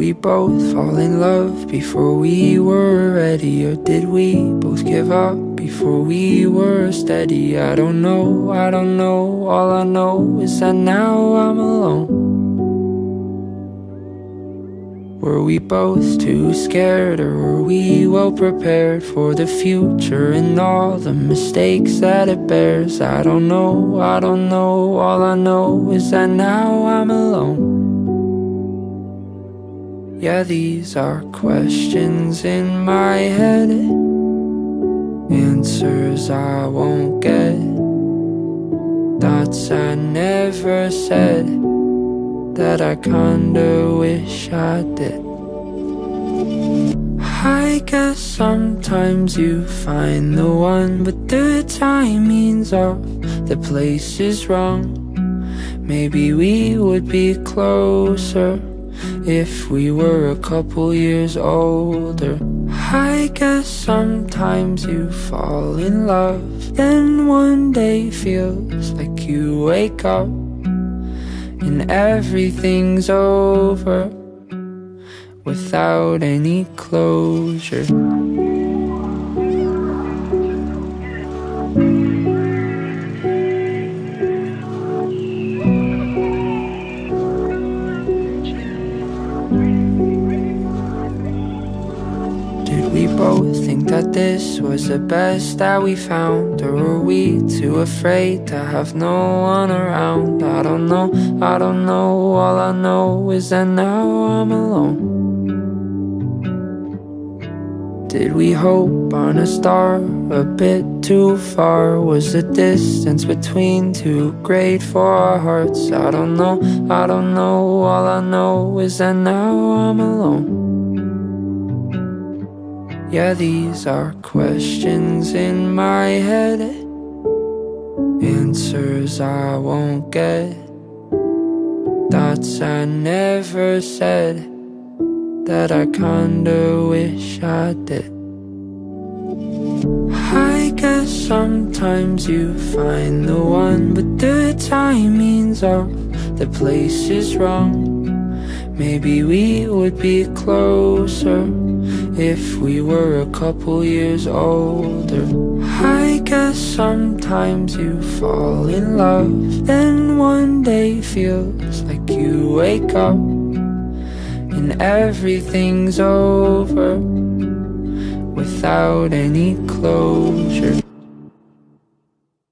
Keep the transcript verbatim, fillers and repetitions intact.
we both fall in love before we were ready? Or did we both give up before we were steady? I don't know, I don't know. All I know is that now I'm alone. Were we both too scared, or were we well prepared for the future and all the mistakes that it bears? I don't know, I don't know. All I know is that now I'm alone. Yeah, these are questions in my head, answers I won't get, thoughts I never said that I kinda wish I did. I guess sometimes you find the one, but the timing's off, the place is wrong. Maybe we would be closer if we were a couple years older. I guess sometimes you fall in love, then one day feels like you wake up and everything's over without any closure. Did we both think that this was the best that we found, or were we too afraid to have no one around? I don't know, I don't know. All I know is that now I'm alone. Did we hope on a star a bit too far? Was the distance between too great for our hearts? I don't know, I don't know. All I know is that now I'm alone. Yeah, these are questions in my head, answers I won't get, thoughts I never said that I kinda wish I did. I guess sometimes you find the one, but the timing's off, the place is wrong. Maybe we would be closer if we were a couple years older. I guess sometimes you fall in love, then one day feels like you wake up and everything's over without any closure.